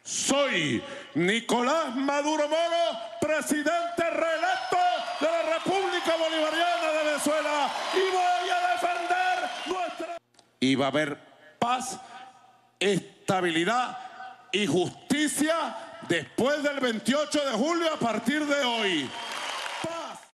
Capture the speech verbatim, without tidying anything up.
Soy Nicolás Maduro Moro, presidente reelecto de la República Bolivariana de Venezuela, y voy a defender nuestra... Y va a haber paz, estabilidad y justicia después del veintiocho de julio a partir de hoy.